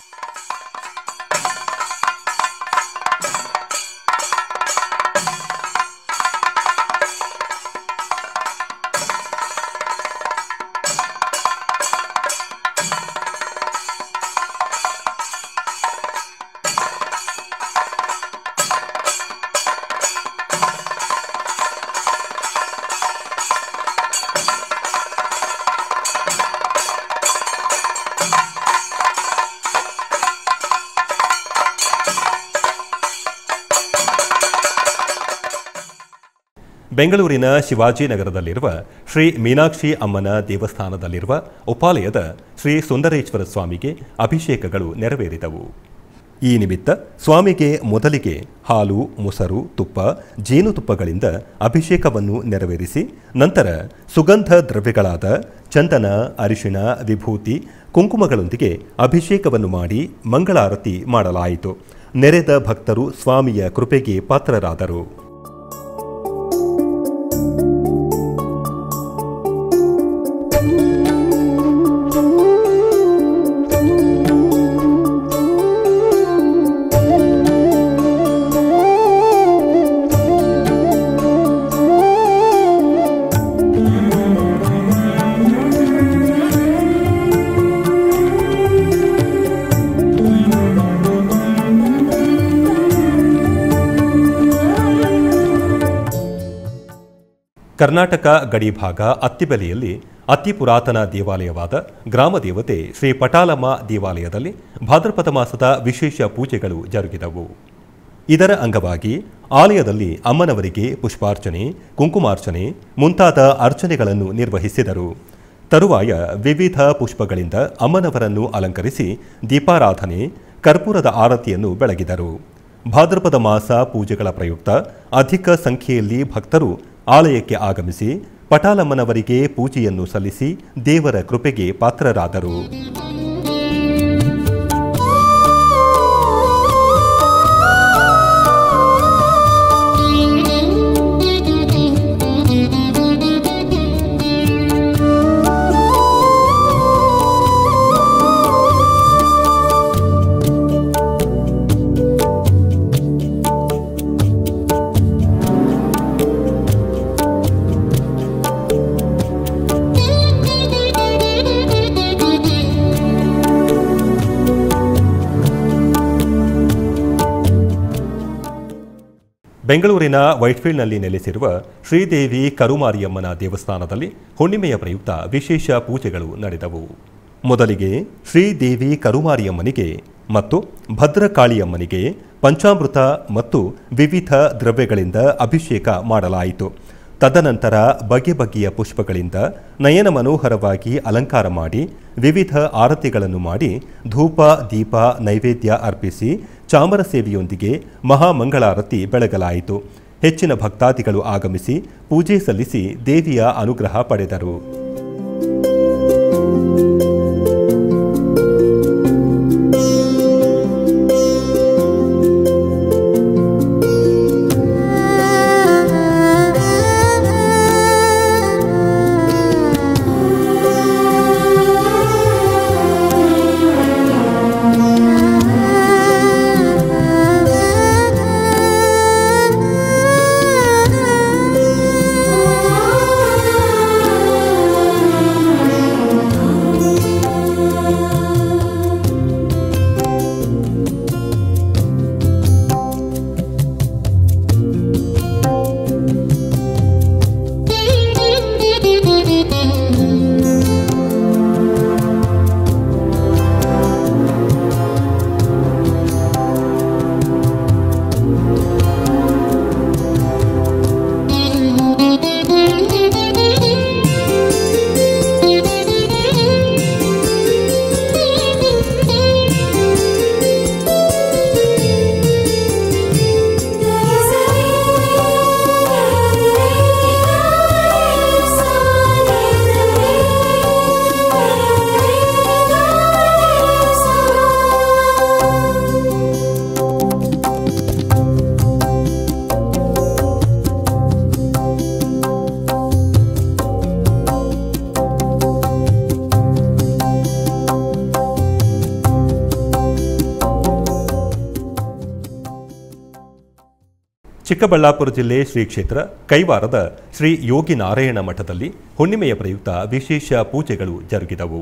ಬೆಂಗಳೂರಿನ ಶಿವಾಜಿನಗರದಲ್ಲಿರುವ ಶ್ರೀ ಮೀನಾಕ್ಷಿ ಅಮ್ಮನ ದೇವಸ್ಥಾನದಲ್ಲಿರುವ ಉಪಾಲಯದ ಶ್ರೀ ಸುಂದರೇಶ್ವರ ಸ್ವಾಮಿಗೆ ಅಭಿಷೇಕಗಳು ನೆರವೇರಿದವು. ಈ ನಿಮಿತ್ತ ಸ್ವಾಮಿಗೆ ಮೊದಲಿಗೆ ಹಾಲು, ಮೊಸರು, ತುಪ್ಪ, ಜೇನುತುಪ್ಪಗಳಿಂದ ಅಭಿಷೇಕವನ್ನು ನೆರವೇರಿಸಿ ನಂತರ ಸುಗಂಧ ದ್ರವ್ಯಗಳಾದ ಚಂದನ, ಅರಿಶಿಣ, ವಿಭೂತಿ, ಕುಂಕುಮಗಳೊಂದಿಗೆ ಅಭಿಷೇಕವನ್ನು ಮಾಡಿ ಮಂಗಳಾರತಿ ಮಾಡಲಾಯಿತು. ನೆರೆದ ಭಕ್ತರು ಸ್ವಾಮಿಯ ಕೃಪೆಗೆ ಪಾತ್ರರಾದರು. ಕರ್ನಾಟಕ ಗಡಿಭಾಗ ಅತ್ತಿಬೆಲೆಯಲ್ಲಿ ಅತಿ ಪುರಾತನ ದೇವಾಲಯವಾದ ಗ್ರಾಮ ದೇವತೆ ಶ್ರೀ ಪಟಾಲಮ್ಮ ದೇವಾಲಯದಲ್ಲಿ ಭಾದ್ರಪದ ಮಾಸದ ವಿಶೇಷ ಪೂಜೆಗಳು ಜರುಗಿದವು. ಇದರ ಅಂಗವಾಗಿ ಆಲಯದಲ್ಲಿ ಅಮ್ಮನವರಿಗೆ ಪುಷ್ಪಾರ್ಚನೆ, ಕುಂಕುಮಾರ್ಚನೆ ಮುಂತಾದ ಅರ್ಚನೆಗಳನ್ನು ನಿರ್ವಹಿಸಿದರು. ತರುವಾಯ ವಿವಿಧ ಪುಷ್ಪಗಳಿಂದ ಅಮ್ಮನವರನ್ನು ಅಲಂಕರಿಸಿ ದೀಪಾರಾಧನೆ, ಕರ್ಪೂರದ ಆರತಿಯನ್ನು ಬೆಳಗಿದರು. ಭಾದ್ರಪದ ಮಾಸ ಪೂಜೆಗಳ ಪ್ರಯುಕ್ತ ಅಧಿಕ ಸಂಖ್ಯೆಯಲ್ಲಿ ಭಕ್ತರು ಆಲಯಕ್ಕೆ ಆಗಮಿಸಿ ಪಟಾಲಮ್ಮನವರಿಗೆ ಪೂಜೆಯನ್ನು ಸಲ್ಲಿಸಿ ದೇವರ ಕೃಪೆಗೆ ಪಾತ್ರರಾದರು. ಬೆಂಗಳೂರಿನ ವೈಟ್ಫೀಲ್ಡ್ನಲ್ಲಿ ನೆಲೆಸಿರುವ ಶ್ರೀದೇವಿ ಕರುಮಾರಿಯಮ್ಮನ ದೇವಸ್ಥಾನದಲ್ಲಿ ಹುಣ್ಣಿಮೆಯ ಪ್ರಯುಕ್ತ ವಿಶೇಷ ಪೂಜೆಗಳು ನಡೆದವು. ಮೊದಲಿಗೆ ಶ್ರೀದೇವಿ ಕರುಮಾರಿಯಮ್ಮನಿಗೆ ಮತ್ತು ಭದ್ರಕಾಳಿಯಮ್ಮನಿಗೆ ಪಂಚಾಮೃತ ಮತ್ತು ವಿವಿಧ ದ್ರವ್ಯಗಳಿಂದ ಅಭಿಷೇಕ ಮಾಡಲಾಯಿತು. ತದನಂತರ ಬಗೆ ಬಗೆಯ ಪುಷ್ಪಗಳಿಂದ ನಯನ ಮನೋಹರವಾಗಿ ಅಲಂಕಾರ ಮಾಡಿ ವಿವಿಧ ಆರತಿಗಳನ್ನು ಮಾಡಿ ಧೂಪ, ದೀಪ, ನೈವೇದ್ಯ ಅರ್ಪಿಸಿ ಚಾಮರ ಸೇವೆಯೊಂದಿಗೆ ಮಹಾಮಂಗಳಾರತಿ ಬೆಳಗಲಾಯಿತು. ಹೆಚ್ಚಿನ ಭಕ್ತಾದಿಗಳು ಆಗಮಿಸಿ ಪೂಜೆ ಸಲ್ಲಿಸಿ ದೇವಿಯ ಅನುಗ್ರಹ ಪಡೆದರು. ಚಿಕ್ಕಬಳ್ಳಾಪುರ ಜಿಲ್ಲೆ ಶ್ರೀ ಕ್ಷೇತ್ರ ಕೈವಾರದ ಶ್ರೀ ಯೋಗಿ ನಾರಾಯಣ ಮಠದಲ್ಲಿ ಹುಣ್ಣಿಮೆಯ ಪ್ರಯುಕ್ತ ವಿಶೇಷ ಪೂಜೆಗಳು ಜರುಗಿದವು.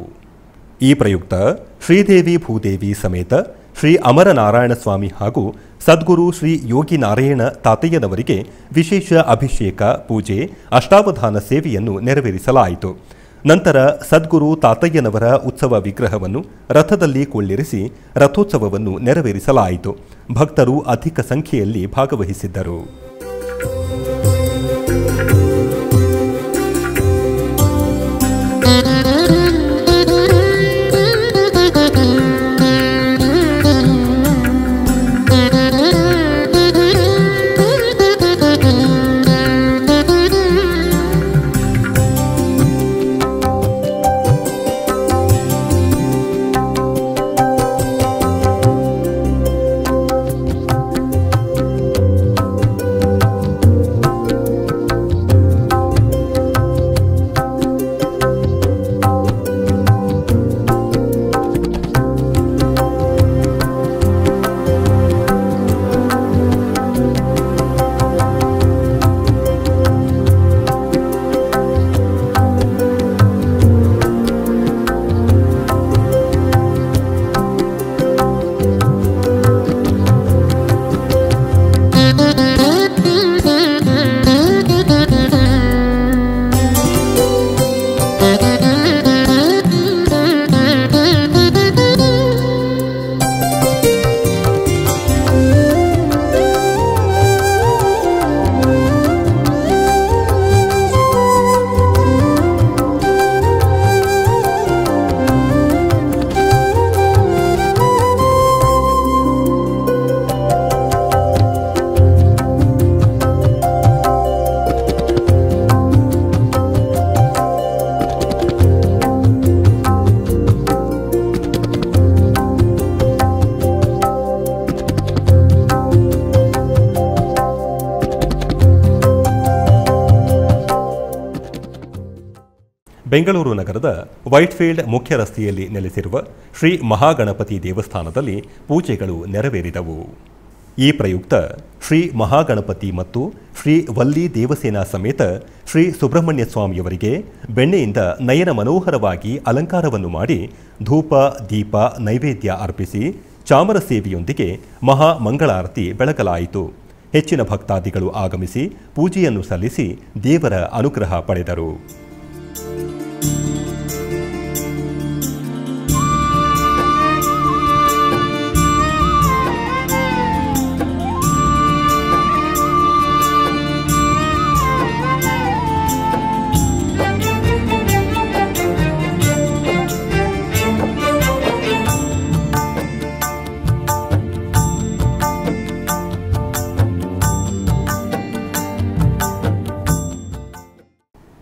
ಈ ಪ್ರಯುಕ್ತ ಶ್ರೀದೇವಿ ಭೂದೇವಿ ಸಮೇತ ಶ್ರೀ ಅಮರನಾರಾಯಣ ಸ್ವಾಮಿ ಹಾಗೂ ಸದ್ಗುರು ಶ್ರೀ ಯೋಗಿ ನಾರಾಯಣ ತಾತಯ್ಯನವರಿಗೆ ವಿಶೇಷ ಅಭಿಷೇಕ, ಪೂಜೆ, ಅಷ್ಟಾವಧಾನ ಸೇವೆಯನ್ನು ನೆರವೇರಿಸಲಾಯಿತು. ನಂತರ ಸದ್ಗುರು ತಾತಯ್ಯನವರ ಉತ್ಸವ ವಿಗ್ರಹವನ್ನು ರಥದಲ್ಲಿ ಕೊಳ್ಳಿರಿಸಿ ರಥೋತ್ಸವವನ್ನು ನೆರವೇರಿಸಲಾಯಿತು. ಭಕ್ತರು ಅಧಿಕ ಸಂಖ್ಯೆಯಲ್ಲಿ ಭಾಗವಹಿಸಿದ್ದರು. ಬೆಂಗಳೂರು ನಗರದ ವೈಟ್ಫೀಲ್ಡ್ ಮುಖ್ಯ ರಸ್ತೆಯಲ್ಲಿ ನೆಲೆಸಿರುವ ಶ್ರೀ ಮಹಾಗಣಪತಿ ದೇವಸ್ಥಾನದಲ್ಲಿ ಪೂಜೆಗಳು ನೆರವೇರಿದವು. ಈ ಪ್ರಯುಕ್ತ ಶ್ರೀ ಮಹಾಗಣಪತಿ ಮತ್ತು ಶ್ರೀ ವಲ್ಲಿ ದೇವಸೇನಾ ಸಮೇತ ಶ್ರೀ ಸುಬ್ರಹ್ಮಣ್ಯ ಸ್ವಾಮಿಯವರಿಗೆ ಬೆಣ್ಣೆಯಿಂದ ನಯನ ಮನೋಹರವಾಗಿ ಅಲಂಕಾರವನ್ನು ಮಾಡಿ ಧೂಪ, ದೀಪ, ನೈವೇದ್ಯ ಅರ್ಪಿಸಿ ಚಾಮರ ಸೇವೆಯೊಂದಿಗೆ ಮಹಾ ಮಂಗಳಾರತಿ ಬೆಳಗಲಾಯಿತು. ಹೆಚ್ಚಿನ ಭಕ್ತಾದಿಗಳು ಆಗಮಿಸಿ ಪೂಜೆಯನ್ನು ಸಲ್ಲಿಸಿ ದೇವರ ಅನುಗ್ರಹ ಪಡೆದರು.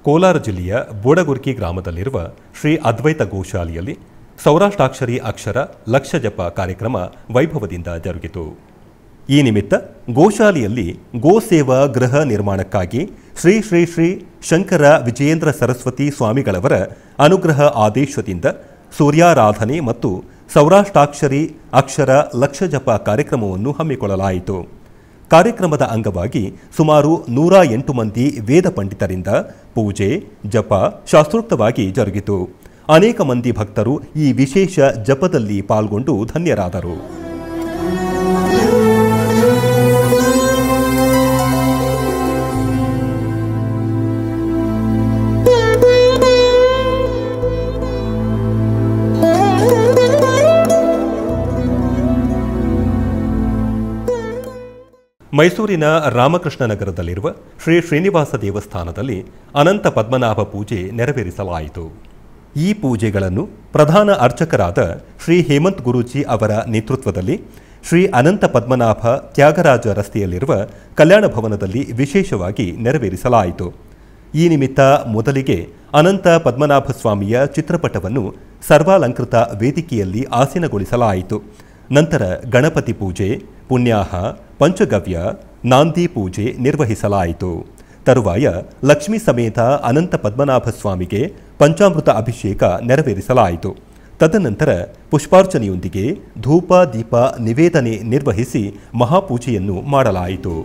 ಕೋಲಾರ ಜಿಲ್ಲೆಯ ಬೋಡಗುರ್ಕಿ ಗ್ರಾಮದಲ್ಲಿರುವ ಶ್ರೀ ಅದ್ವೈತ ಗೋಶಾಲೆಯಲ್ಲಿ ಸೌರಾಷ್ಟ್ರಾಕ್ಷರಿ ಅಕ್ಷರ ಲಕ್ಷ ಜಪ ಕಾರ್ಯಕ್ರಮ ವೈಭವದಿಂದ ಜರುಗಿತು. ಈ ನಿಮಿತ್ತ ಗೋಶಾಲೆಯಲ್ಲಿ ಗೋಸೇವಾ ಗೃಹ ನಿರ್ಮಾಣಕ್ಕಾಗಿ ಶ್ರೀ ಶ್ರೀ ಶ್ರೀ ಶಂಕರ ವಿಜಯೇಂದ್ರ ಸರಸ್ವತಿ ಸ್ವಾಮಿಗಳವರ ಅನುಗ್ರಹ ಆದೇಶದಿಂದ ಸೂರ್ಯಾರಾಧನೆ ಮತ್ತು ಸೌರಾಷ್ಟ್ರಾಕ್ಷರಿ ಅಕ್ಷರ ಲಕ್ಷ ಜಪ ಕಾರ್ಯಕ್ರಮವನ್ನು ಹಮ್ಮಿಕೊಳ್ಳಲಾಯಿತು. ಕಾರ್ಯಕ್ರಮದ ಅಂಗವಾಗಿ ಸುಮಾರು ನೂರ ಎಂಟು ಮಂದಿ ವೇದ ಪಂಡಿತರಿಂದ ಪೂಜೆ ಜಪ ಶಾಸ್ತ್ರೋಕ್ತವಾಗಿ ಜರುಗಿತು. ಅನೇಕ ಮಂದಿ ಭಕ್ತರು ಈ ವಿಶೇಷ ಜಪದಲ್ಲಿ ಪಾಲ್ಗೊಂಡು ಧನ್ಯರಾದರು. ಮೈಸೂರಿನ ರಾಮಕೃಷ್ಣ ನಗರದಲ್ಲಿರುವ ಶ್ರೀ ಶ್ರೀನಿವಾಸ ದೇವಸ್ಥಾನದಲ್ಲಿ ಅನಂತ ಪದ್ಮನಾಭ ಪೂಜೆ ನೆರವೇರಿಸಲಾಯಿತು. ಈ ಪೂಜೆಗಳನ್ನು ಪ್ರಧಾನ ಅರ್ಚಕರಾದ ಶ್ರೀ ಹೇಮಂತ್ ಗುರೂಜಿ ಅವರ ನೇತೃತ್ವದಲ್ಲಿ ಶ್ರೀ ಅನಂತ ಪದ್ಮನಾಭ ತ್ಯಾಗರಾಜ ರಸ್ತೆಯಲ್ಲಿರುವ ಕಲ್ಯಾಣ ಭವನದಲ್ಲಿ ವಿಶೇಷವಾಗಿ ನೆರವೇರಿಸಲಾಯಿತು. ಈ ನಿಮಿತ್ತ ಮೊದಲಿಗೆ ಅನಂತ ಪದ್ಮನಾಭ ಸ್ವಾಮಿಯ ಚಿತ್ರಪಟವನ್ನು ಸರ್ವಾಲಂಕೃತ ವೇದಿಕೆಯಲ್ಲಿ ಆಸೀನಗೊಳಿಸಲಾಯಿತು. ನಂತರ ಗಣಪತಿ ಪೂಜೆ, ಪುಣ್ಯಾಹ, ಪಂಚಗವ್ಯ, ನಾಂದಿ ಪೂಜೆ ನಿರ್ವಹಿಸಲಾಯಿತು. ತರುವಾಯ ಲಕ್ಷ್ಮೀ ಸಮೇತ ಅನಂತ ಪದ್ಮನಾಭ ಸ್ವಾಮಿಗೆ ಪಂಚಾಮೃತ ಅಭಿಷೇಕ ನೆರವೇರಿಸಲಾಯಿತು. ತದನಂತರ ಪುಷ್ಪಾರ್ಚನೆಯೊಂದಿಗೆ ಧೂಪ ದೀಪ ನಿವೇದನೆ ನಿರ್ವಹಿಸಿ ಮಹಾಪೂಜೆಯನ್ನು ಮಾಡಲಾಯಿತು.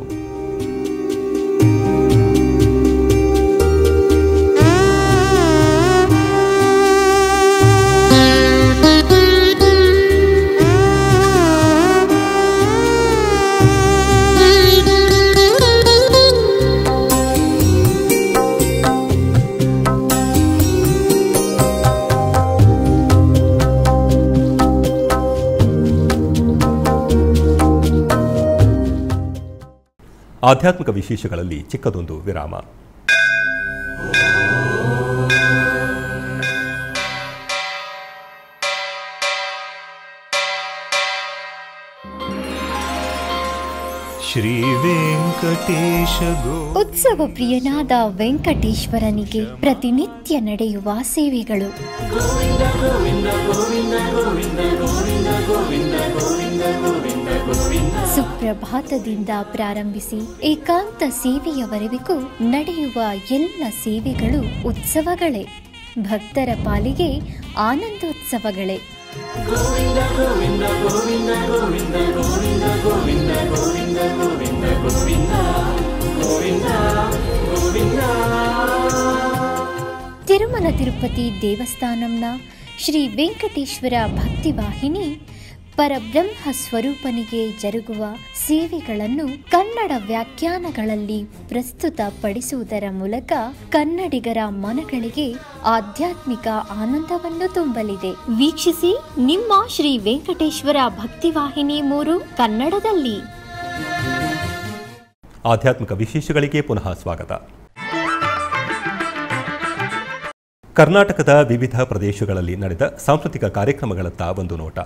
ಆಧ್ಯಾತ್ಮಿಕ ವಿಶೇಷಗಳಲ್ಲಿ ಚಿಕ್ಕದೊಂದು ವಿರಾಮ. ಶ್ರೀ ವೆಂಕಟೇಶ ಉತ್ಸವ ಪ್ರಿಯನಾದ ವೆಂಕಟೇಶ್ವರನಿಗೆ ಪ್ರತಿನಿತ್ಯ ನಡೆಯುವ ಸೇವೆಗಳು. ಸುಪ್ರಭಾತದಿಂದ ಪ್ರಾರಂಭಿಸಿ ಏಕಾಂತ ಸೇವೆಯವರೆಗೂ ನಡೆಯುವ ಎಲ್ಲ ಸೇವೆಗಳು ಉತ್ಸವಗಳೇ. ಭಕ್ತರ ಪಾಲಿಗೆ ಆನಂದೋತ್ಸವಗಳೇ. ಗೋವಿಂದ ಗೋವಿಂದ ಗೋವಿಂದ ಗೋವಿಂದ ಗೋವಿಂದ ಗೋವಿಂದ ಗೋವಿಂದ ಗೋವಿಂದ ಗೋವಿಂದ ಗೋವಿಂದ ಗೋವಿಂದ. ತಿರುಮಲ ತಿರುಪತಿ ದೇವಸ್ಥಾನಂನ ಶ್ರೀ ವೆಂಕಟೇಶ್ವರ ಭಕ್ತಿವಾಹಿನಿ ಪರಬ್ರಹ್ಮ ಸ್ವರೂಪನಿಗೆ ಜರುಗುವ ಸೇವೆಗಳನ್ನು ಕನ್ನಡ ವ್ಯಾಖ್ಯಾನಗಳಲ್ಲಿ ಪ್ರಸ್ತುತಪಡಿಸುವುದರ ಮೂಲಕ ಕನ್ನಡಿಗರ ಮನಗಳಿಗೆ ಆಧ್ಯಾತ್ಮಿಕ ಆನಂದವನ್ನು ತುಂಬಲಿದೆ. ವೀಕ್ಷಿಸಿ ನಿಮ್ಮ ಶ್ರೀ ವೆಂಕಟೇಶ್ವರ ಭಕ್ತಿವಾಹಿನಿ ಮೂರು ಕನ್ನಡದಲ್ಲಿ. ಆಧ್ಯಾತ್ಮಿಕ ವಿಶೇಷಗಳಿಗೆ ಪುನಃ ಸ್ವಾಗತ. ಕರ್ನಾಟಕದ ವಿವಿಧ ಪ್ರದೇಶಗಳಲ್ಲಿ ನಡೆದ ಸಾಂಸ್ಕೃತಿಕ ಕಾರ್ಯಕ್ರಮಗಳತ್ತ ಒಂದು ನೋಟ.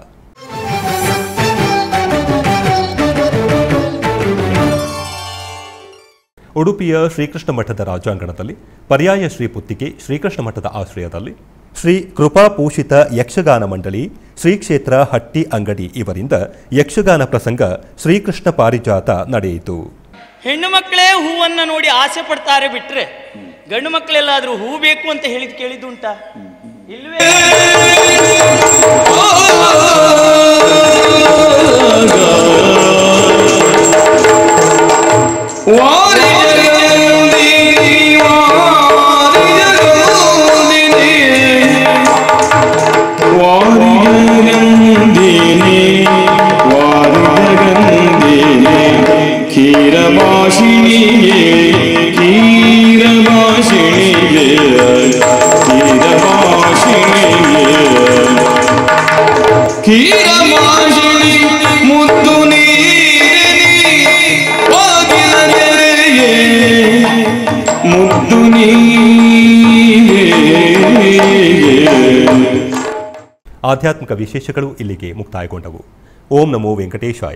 ಉಡುಪಿಯ ಶ್ರೀಕೃಷ್ಣ ಮಠದ ರಾಜಾಂಗಣದಲ್ಲಿ ಪರ್ಯಾಯ ಶ್ರೀ ಪುತ್ತಿಗೆ ಶ್ರೀಕೃಷ್ಣ ಮಠದ ಆಶ್ರಯದಲ್ಲಿ ಶ್ರೀ ಕೃಪಾಪೋಷಿತ ಯಕ್ಷಗಾನ ಮಂಡಳಿ, ಶ್ರೀ ಕ್ಷೇತ್ರ ಹಟ್ಟಿ ಅಂಗಡಿ ಇವರಿಂದ ಯಕ್ಷಗಾನ ಪ್ರಸಂಗ ಶ್ರೀಕೃಷ್ಣ ಪಾರಿಜಾತ ನಡೆಯಿತು. ಹೆಣ್ಣು ಮಕ್ಕಳೇ ಹೂವನ್ನು ನೋಡಿ ಆಸೆ ಪಡ್ತಾರೆ ಬಿಟ್ರೆ ಗಂಡು ಮಕ್ಕಳೆಲ್ಲಾದ್ರೂ ಹೂ ಬೇಕು ಅಂತ ಹೇಳಿದ್ ಕೇಳಿದ್ದುಂಟಾ? ಇಲ್ವೇ? ಕ್ಷೀರಭಾಷಿಣಿಗೆ ಕ್ಷೀರಭಾಷಿಣಿಗೆ ಕ್ಷೀರಭಾಷಿಣಿಗೆ ಕ್ಷೀರಭಾಷಿಣಿ ಮುದ್ದು ನೀರೇ ಮುದ್ದು ನೀರೇ. ಆಧ್ಯಾತ್ಮಿಕ ವಿಶೇಷಗಳು ಇಲ್ಲಿಗೆ ಮುಕ್ತಾಯಗೊಂಡವು. ಓಂ ನಮೋ ವೆಂಕಟೇಶಾಯ.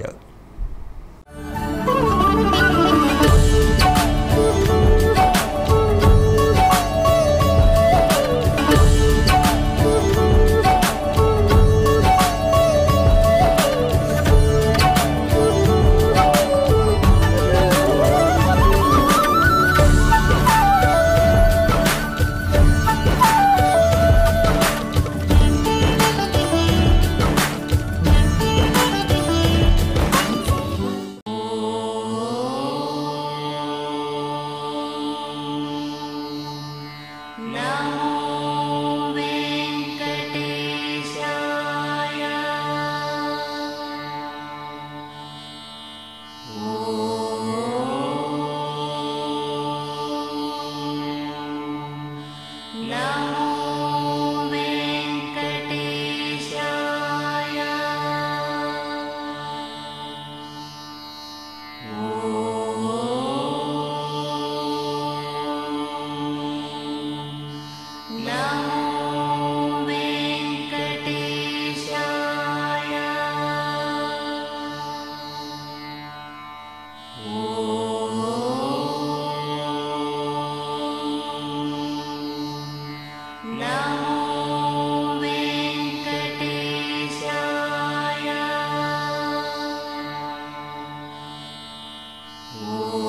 ಓಂ